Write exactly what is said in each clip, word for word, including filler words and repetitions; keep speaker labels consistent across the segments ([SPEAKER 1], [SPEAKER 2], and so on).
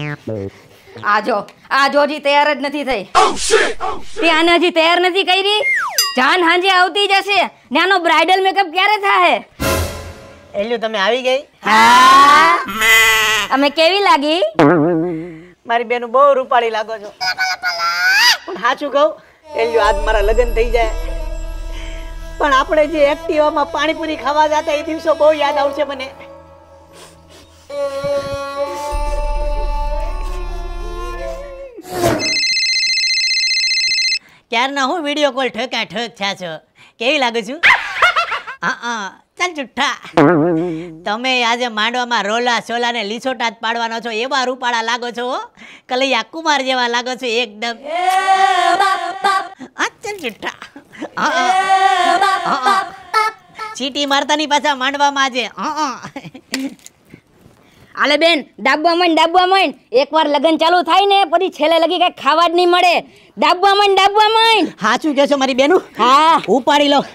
[SPEAKER 1] આજો આજો હજી તૈયાર જ નથી થઈ. ત્યાં હજી તૈયાર નથી કરી. જાન હાંજે આવતી જશે. નાનો બ્રાઇડલ મેકઅપ ક્યારે થાય?
[SPEAKER 2] એલ્યુ તમે આવી ગઈ?
[SPEAKER 1] હા. અમે કેવી લાગી?
[SPEAKER 2] મારી બેનું બહુ રૂપાળી લાગો છો. પણ સાચું કહું, એલ્યુ આજ મારા લગ્ન થઈ જાય પણ આપણે જે એક્ટિવામાં પાણીપુરી ખાવા જતા એ દિવસો બહુ યાદ આવશે મને. ક્યારના હું વિડીયો કોલ ઠકા ઠક થયા છો. કેવી લાગુ છું? હા ચાલ જુઠ્ઠા. તમે આજે માંડવામાં રોલા સોલા ને લીસોટા જ પાડવાનો છો. એવા રૂપાળા લાગો છો. કલૈયા કુમાર જેવા લાગો છો એકદમ. ચાલ જુઠ્ઠા. ચીટી મારતાની પાછા માંડવામાં આજે.
[SPEAKER 1] આલે બેન ડાબવા માંડ ડાબવા માંડ. એકવાર લગન ચાલુ થાય ને પછી છેલ્લે લગી કઈ ખાવા જ નહીં મળે. ડાબવા માંડ ડાબવા માંડ.
[SPEAKER 2] સાચું કહો છો મારી બેનું?
[SPEAKER 1] હા
[SPEAKER 2] ઉપાડી લો.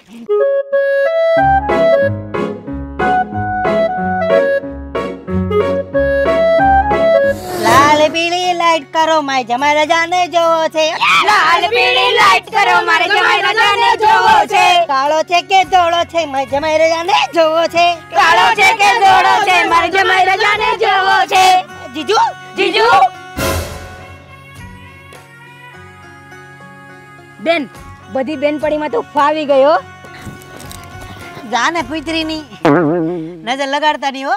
[SPEAKER 2] લાલ પીળી લાઈટ કરો માય જમાઈ રજાને જોવો છે.
[SPEAKER 1] લાલ પીળી લાઈટ કરો મારે જમાઈ રજાને જોવો છે.
[SPEAKER 2] કાળો છે કે ધોળો છે માય જમાઈ રજાને જોવો છે.
[SPEAKER 1] કાળો છે કે ધોળો છે મારે જમાઈ રજાને જોવો છે.
[SPEAKER 2] જીજુ
[SPEAKER 1] જીજુ બેન બધી બેનપણીમાં તો ફાવી ગયો.
[SPEAKER 2] જાને પુત્રીની નજર લગાડતા નહીં હો.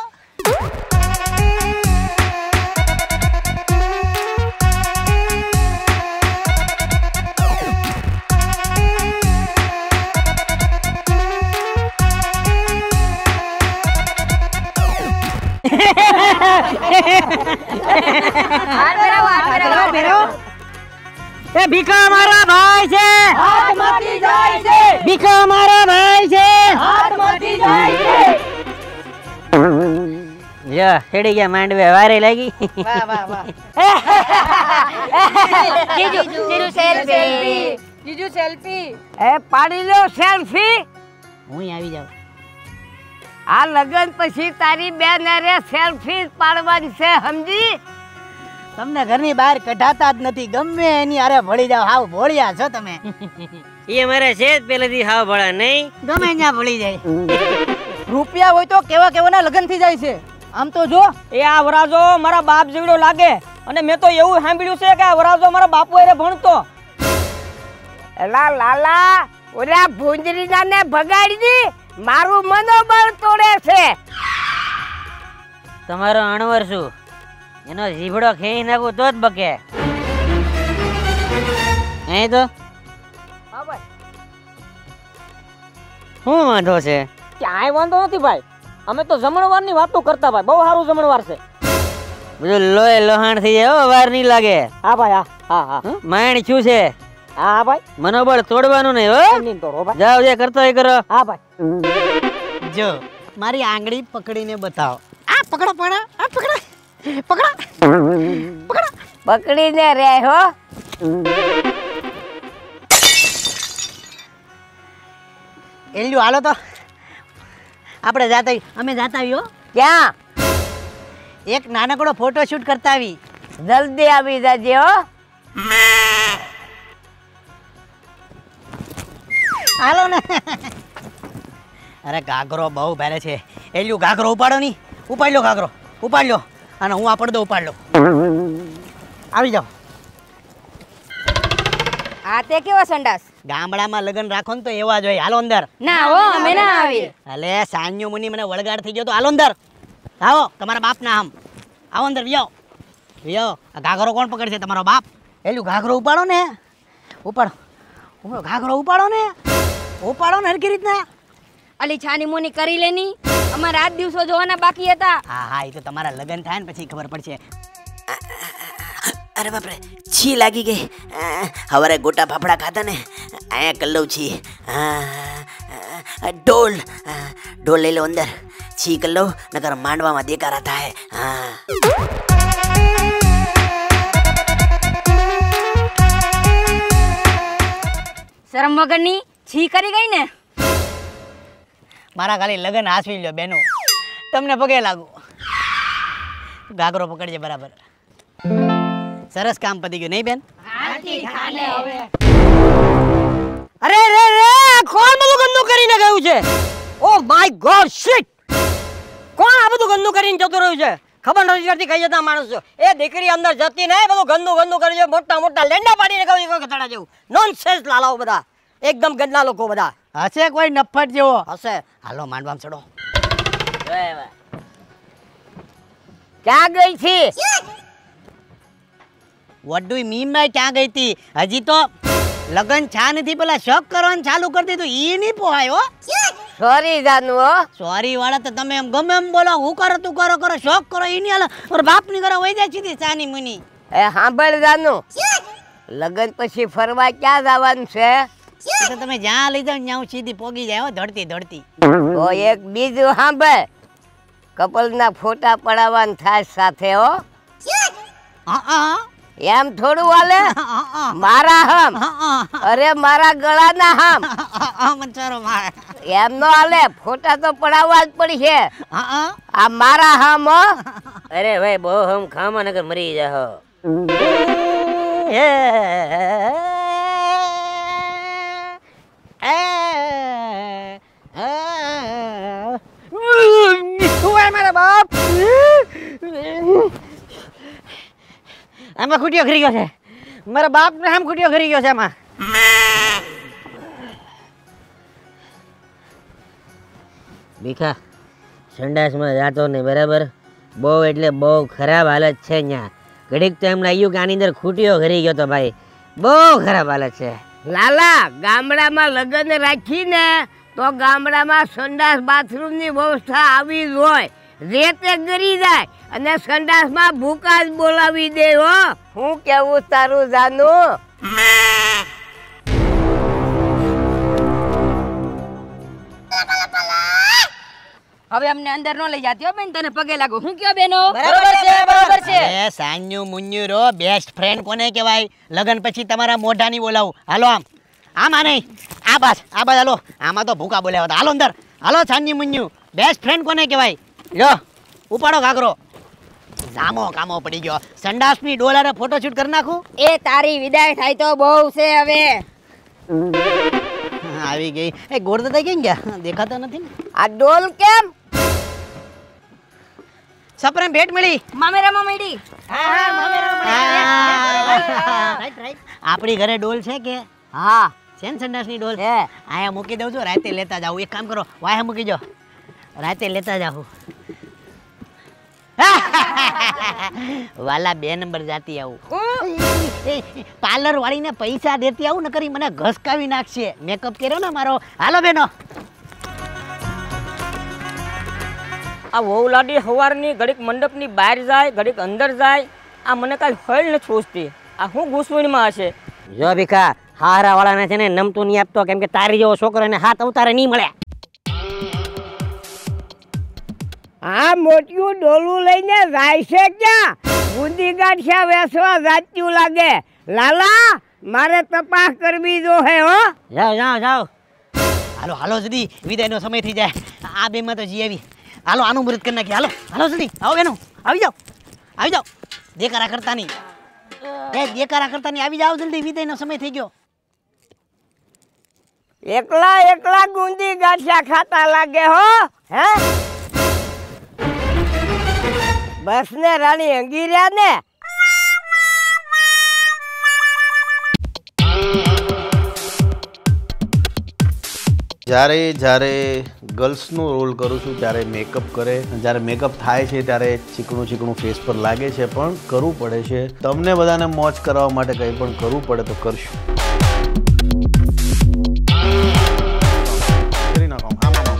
[SPEAKER 3] એ ભીખા મારા ભાઈ છે.
[SPEAKER 1] હાથમાંથી જાય છે.
[SPEAKER 3] ભીખા મારા ભાઈ છે.
[SPEAKER 1] હાથમાંથી જાય છે.
[SPEAKER 3] યા હેડી ગયા માંડવે વારે લાગી.
[SPEAKER 2] વાહ વાહ વાહ.
[SPEAKER 1] જીજુ જીજુ સેલ્ફી. જીજુ સેલ્ફી.
[SPEAKER 3] એ પાડી લો સેલ્ફી.
[SPEAKER 2] હું આવી જાઉં.
[SPEAKER 3] આ લગન પછી તારી બેન અરે સેલ્ફી પાડવાની છે સમજી.
[SPEAKER 2] તમને ઘરની બહાર કઢાતા જ નથી. ગમે એની અરે ભળી જાવ. હાવ ભોળિયા છો તમે.
[SPEAKER 3] એ મારે છે જ પેલેથી હાવ ભળા નહીં.
[SPEAKER 2] ગમે ત્યાં ભળી જાય.
[SPEAKER 4] રૂપિયા હોય તો કેવા કેવાના લગન થઈ જાય છે. આમ તો જો એ આ વરાજો મારા બાપ જેવડો લાગે અને મેં તો એવું સાંભળ્યું છે કે આ વરાજો મારા બાપુ એરે ભણતો.
[SPEAKER 3] એલા લાલા ઓલા ભૂંજરીદાને ભગાડી દી. મારું મનોબળ તોડે છે. તમારો અણવર શું એનો જીભડો ખેઈ નાખું તો જ બકે. અહીં તો શું વાંધો છે?
[SPEAKER 4] ક્યાંય વાંધો નથી ભાઈ. અમે તો જમણવારની વાતો કરતા ભાઈ. બહુ સારું જમણવાર છે.
[SPEAKER 3] બધું લોહે લોહાણ થઈ જાય હો. વાર નહીં લાગે.
[SPEAKER 4] હા ભાઈ હા હા હા
[SPEAKER 3] માણ શું છે?
[SPEAKER 4] હા હા ભાઈ
[SPEAKER 3] મનોબળ તોડવાનું નહીં હો.
[SPEAKER 4] નહીં તોડો ભાઈ.
[SPEAKER 3] જાઓ જે કરતો એ કરો.
[SPEAKER 4] હા ભાઈ
[SPEAKER 2] જો મારી આંગળી પકડીને બતાવો. આ પકડો પણ આ પકડો પકડો પકડો.
[SPEAKER 3] પકડીને રે હો.
[SPEAKER 2] એલ્યુ હાલો તો આપણે જાતા અમે જાતા આવ્યો.
[SPEAKER 3] ક્યાં?
[SPEAKER 2] એક નાનકડો ફોટો શૂટ કરતા આવી.
[SPEAKER 3] જલ્દી આવી જાજે હો.
[SPEAKER 2] હાલો ને. અરે ઘાઘરો બહુ ભારે છે. એલ્યુ ઘાઘરો ઉપાડો ની. ઉપાડ લો ઘાઘરો ઉપાડ લો. અને હું આ પડદો ઉપાડ લો. આવી જાઓ.
[SPEAKER 1] આ તે કેવા સંડાસ?
[SPEAKER 2] ગામડામાં લગન રાખો ને તો એવા જ હોય. હાલો અંદર.
[SPEAKER 1] ના હો અમે ના આવી.
[SPEAKER 2] અલે સાન્યો મુની મને વળગાડ થઈ ગયો તો હાલો અંદર. આવો તમારા બાપ ના આમ આવો અંદર વિયો વિયો. આ ઘાઘરો કોણ પકડશે? તમારો બાપ. એલ્યુ ઘાઘરો ઉપાડો ને. ઉપાડો ઉપાડો ઘાઘરો ઉપાડો ને. ઉપાડો ને હરકી રીતના.
[SPEAKER 1] અલી છાની મોની કરી લેની. અમારા આજ દિવસો જોવાના બાકી હતા.
[SPEAKER 2] હા હા એ તો તમારા લગન થાય ને પછી ખબર પડશે.
[SPEAKER 5] અરે બાપરે છી લાગી ગઈ. હવારે ગોટા ફાફડા ખાતા ને અહીંયા કર લઉં છી. ઢોલ ઢોલ લઈ લો અંદર. છી કર લઉં નકર માંડવામાં દેકારા થાય. હા
[SPEAKER 1] શરમ વગરની છી કરી ગઈ ને.
[SPEAKER 2] મારા ખાલી લગન હાસવી લ્યો બેનો. તમને પગે લાગુ. ઘાઘરો પકડજે બરાબર. સરસ કામ પતી ગયું નહીં બેન?
[SPEAKER 3] અરે રે રે કોણ બધું ગંદુ કરીને ગયું છે? Oh my god shit! કોણ આ બધું ગંદુ કરીને જતું રહ્યું છે? ખબર નથી પડતી કઈ જતા માણસ છો. એ દીકરી અંદર જતી નહીં, બધું ગંદુ ગંદુ કરી છે, મોટા મોટા લેંડા પાડીને ગયું કોઈ કચડા જેવું. નોનસેન્સ લાલાઓ બધા, એકદમ ગંદા લોકો બધા.
[SPEAKER 2] હશે કોઈ નફટ જેવો?
[SPEAKER 3] હશે.
[SPEAKER 2] હાલો માંડવામાં ચડો.
[SPEAKER 3] ક્યાં ગઈ છે?
[SPEAKER 2] What do you mean by ક્યાં ગઈ હતી? હજી તો લગન છા નથી, પેલા શોક કરવાનું ચાલુ કરી દીધું. ઈ નહીં પોહાય હો.
[SPEAKER 3] સોરી જાનુ હો.
[SPEAKER 2] સોરી વાળા તો તમે એમ ગમે એમ બોલો, હું કરો તું કરો કરો શોક કરો ઈ નહીં હાલે. ઓર બાપ ની કરો વઈ જાય સીધી ચાની મુની.
[SPEAKER 3] એ સાંભળ જાનુ, લગન પછી ફરવા ક્યાં જવાનું છે?
[SPEAKER 2] તો તમે જ્યાં લઈ જાવ ત્યાં સીધી પોગી જાય હો, ધડતી ધડતી.
[SPEAKER 3] તો એક બીજું સાંભળ, કપલના ફોટા પડાવવાના થાય સાથે હો.
[SPEAKER 2] હા હા
[SPEAKER 3] એમ થોડું હાલે? મારા હમ, અરે મારા ગળાના હમ.
[SPEAKER 2] મંચારો મારે
[SPEAKER 3] એમ નો હાલે, ફોટા તો પડાવવા જ પડશે. આ મારા હમ હો.
[SPEAKER 5] અરે ભાઈ બહુ હમ ખામા નગર મરી જાહો.
[SPEAKER 3] મારા બાપ
[SPEAKER 2] આમાં ખૂટ્યો ખરી ગયો છે. મારા બાપ ને આમ ખૂટ્યો ખરી ગયો છે આમાં.
[SPEAKER 5] ભીખા સંડાસમાં જાતો નહીં બરાબર. બહુ એટલે બહુ ખરાબ હાલત છે અહીંયા. ઘડીક તો એમ લાગ્યું કે આની અંદર ખૂટ્યો ખરી ગયો તો ભાઈ. બહુ ખરાબ હાલત છે.
[SPEAKER 3] લાલા, ગામડામાં લગ્ન રાખીને તો ગામડામાં સંડાસ બાથરૂમની વ્યવસ્થા આવી જ હોય. રેતે ગરી જાય અને સંડાસમાં ભૂકા જ બોલાવી દે હો. હું કેવું તારું જાનુ?
[SPEAKER 1] હવે અમને અંદર નો લઈ જાતી હો બેન, તને પગે લાગો. હું કયો બેનો?
[SPEAKER 4] બરાબર છે, બરાબર છે.
[SPEAKER 2] એ સાન્યુ મુન્યુ રો બેસ્ટ ફ્રેન્ડ કોને કહેવાય? લગન પછી તમારા મોઢાની બોલાવું. હાલો આમ આમ આ નહીં, આ બસ આ બસ. હાલો આમાં તો ભૂકા બોલ્યા હતા. હાલો અંદર હાલો. સાન્યુ મુન્યુ બેસ્ટ ફ્રેન્ડ કોને કહેવાય? લો ઉપાડો ઘાઘરો. જામો કામો પડી ગયો. સંડાસની ડોલારે ફોટોશૂટ કરી નાખું.
[SPEAKER 1] એ તારી વિદાય થાય તો બહુ છે હવે.
[SPEAKER 2] આવી ગઈ. એ ગોરદાદા કેમ ગયા? દેખાતા નથી ને.
[SPEAKER 3] આ ડોલ કેમ?
[SPEAKER 2] સપ્રેમ ભેટ મળી.
[SPEAKER 1] મામેરામાં મળી.
[SPEAKER 2] આપણી ઘરે ડોલ છે કે?
[SPEAKER 3] હા
[SPEAKER 2] છે ને સંડાસની ડોલ.
[SPEAKER 3] હે.
[SPEAKER 2] આયા મૂકી દઉં છું, રાતે લેતા જાવ. એક કામ કરો, વાયા મૂકી જાઓ, રાતે લેતા જાવ. વાલા બે નંબર જાતી આવું. પાર્લર વાળીને પૈસા દેતી આવું, નકરી મને ઘસકાવી નાખશે. મેકઅપ કર્યો ને મારો. હાલો બેનો.
[SPEAKER 4] આ વહુ લાડી સવારની ઘડીક મંડપની બહાર જાય, ઘડીક અંદર જાય. આ મને કાલ હળ નથી પૂછતી. આ હું ઘૂસવણીમાં હશે.
[SPEAKER 5] જો ભીખા, હારા વાળાને છે ને નમતું નહીં આપતો, કેમ કે તારી જેવો છોકરો એને હાથ અવતારે નહીં મળે.
[SPEAKER 3] આ મોટિયું ડોલું લઈને જાય છે ક્યાં? બુંદી ગાંઠિયા વેસવા જાત્યું લાગે. લાલા, મારે તપાસ કરવી જો હે હો.
[SPEAKER 5] જાઓ જાઓ જાઓ.
[SPEAKER 2] હાલો હાલો જલ્દી, વિદાયનો સમય થઈ જાય. આ બે માં તો જી આવી. હાલો આનું મુહૂર્ત કરી નાખીએ. હાલો હાલો જલ્દી આવો બેનો, આવી જાઓ આવી જાઓ. દેકારા કરતા નહીં, એ દેકારા કરતા નહીં, આવી જાઓ જલ્દી. વિદાયનો સમય થઈ ગયો.
[SPEAKER 3] એકલા એકલા ગુંદી ગાંઠિયા ખાતા લાગે હો. હે બસ ને રાણી અંગી રહ્યા ને.
[SPEAKER 6] જ્યારે જ્યારે ગર્લ્સનો રોલ કરું છું ત્યારે મેકઅપ કરે, જ્યારે મેકઅપ થાય છે ત્યારે ચીકણું ચીકણું ફેસ પર લાગે છે, પણ કરવું પડે છે. તમને બધાને મોજ કરવા માટે કંઈ પણ કરવું પડે તો કરશું. કરી નાખો આમ આમ.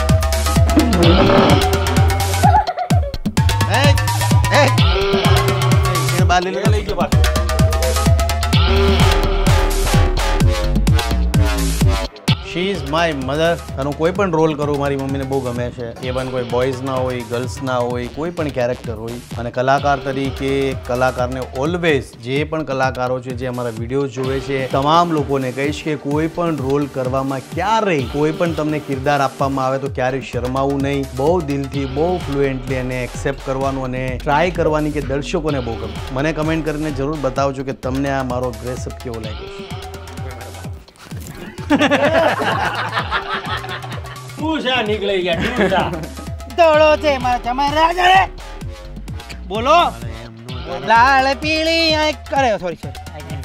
[SPEAKER 6] એ એ એને બહાર લઈ લો, લઈ જો બહાર. She is my my mother. અને હું કોઈ પણ રોલ કરું મારી મમ્મીને બહુ ગમે છે. એ પણ કોઈ બોયઝના હોય, ગર્લ્સના હોય, કોઈ પણ કેરેક્ટર હોય. અને કલાકાર તરીકે કલાકારને ઓલવેઝ જે પણ કલાકારો છે જે અમારા વિડીયો જોવે છે તમામ લોકોને કહીશ કે કોઈ પણ રોલ કરવામાં ક્યારેય કોઈ પણ તમને કિરદાર આપવામાં આવે તો ક્યારેય શરમાવું નહીં. બહુ દિલથી બહુ ફ્લુએન્ટલી એને એક્સેપ્ટ કરવાનું અને ટ્રાય કરવાની કે દર્શકોને બહુ ગમે. મને કમેન્ટ કરીને જરૂર બતાવજો કે તમને આ મારો ડ્રેસઅપ કેવો લાગ્યો છે.
[SPEAKER 7] પૂછા નીકળી ગયા પૂછા દોડો છે મારા તમારે રાજા બોલો લાલ પીળી આંખ કરે સોરી સોરી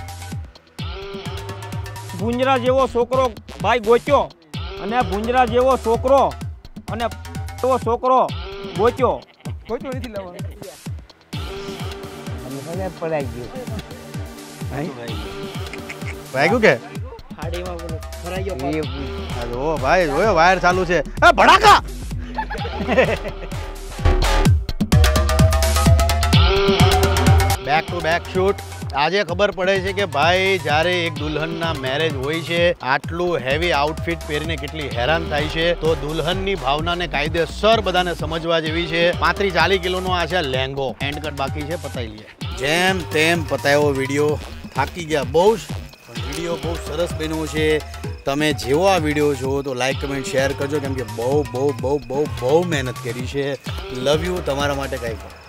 [SPEAKER 4] ભુંજરા જેવો છોકરો ભાઈ ગોચ્યો અને ભુંજરા જેવો છોકરો અને એવો છોકરો ગોચ્યો ગોચ્યો નથી લાવવાનો
[SPEAKER 7] પડાઈ ગયું
[SPEAKER 6] વાગ્યું કે
[SPEAKER 4] હાડીમાં બોલો ભરાઈ ગયો
[SPEAKER 6] આ જો ભાઈ જોયો વાયર ચાલુ છે. એ ભડાકા બેક ટુ બેક શૂટ. આજે ખબર પડે છે કે ભાઈ જ્યારે એક દુલ્હનના મેરેજ હોય છે આટલું હેવી આઉટફિટ પહેરીને કેટલી હેરાન થાય છે. તો દુલ્હનની ભાવનાને કાયદેસર બધાને સમજવા જેવી છે. પાંત્રીસ ચાલીસ કિલોનો આ છે લેંગો. હેન્ડ કટ બાકી છે, પતાવી લઈએ. જેમ તેમ પતાવ્યો વિડીયો. થાકી ગયા બહુ જ, પણ વિડીયો બહુ સરસ બન્યો છે. તમે જેવો આ વિડીયો જુઓ તો લાઈક કમેન્ટ શેર કરજો કેમ કે બહુ બહુ બહુ બહુ બહુ મહેનત કરી છે. Love you. તમારા માટે કંઈક